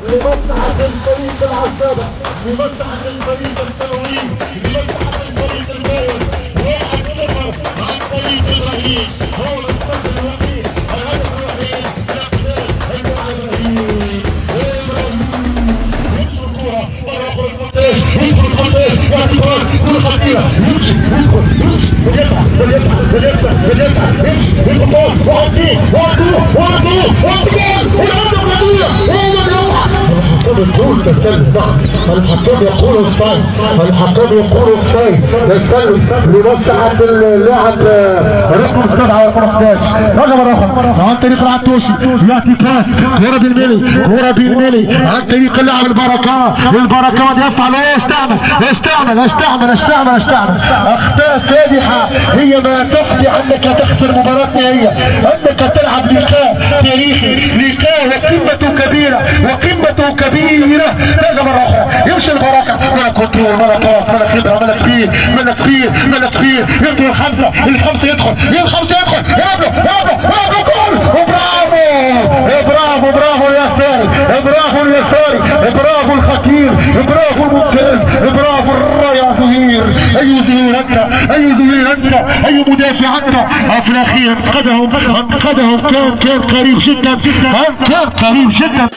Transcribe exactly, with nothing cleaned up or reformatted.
لمصلحة الفريق العسابة، لمصلحة الفريق التنويم، لمصلحة الفريق الباير، واحد صفر عن طريق ابراهيم، هو الانتصار الوحيد، الهدف الوحيد لاحداث اللاعب ابراهيم، ابراهيم يدخل الكورة برا الكورتيج، يدخل الكورتيج، يعطي كورة، كورة خطيرة، يمشي يدخل يمشي ويدفع ويدفع ويدفع ويدفع يمشي يدخل وعطيه وعطوه وعطوه وعطوه والهدف الوحيد هو الروعة. الحكام يقول تسلل صح، الحكام يقول اوفسايد، الحكام يقول اوفسايد، تسلل لمصلحة اللاعب رقم سبعة رقم احد عشر، رقم رقم عن طريق العطوشي يعطي باس، كرة بالميلي، كرة بالميلي عن طريق اللاعب البركات، البركات يرفع له استعمل استعمل استعمل استعمل استعمل اخطاء فادحة هي ما تقضي انك تخسر مباراة نهائية، انك تلعب لقاء تاريخي، لقاء وقمته كبيرة وقمته كبيرة. هذا مرة أخرى يمشي البركة، ملك كنترول، ملك باص، ملك خبرة، ملك كبير، ملك كبير، ملك كبير، يدخل الخمسة، الخمسة يدخل، الخمسة يدخل، يابلو يابلو يابلو جول، وبرافو برافو برافو اليساري، برافو اليساري، برافو الخطير، برافو الممتاز، برافو الرايع زهير. أي زهير أنت، أي زهير أنت، أي مدافع أنت. في الأخير انقذهم انقذهم كان كان قريب جدا، كان قريب جدا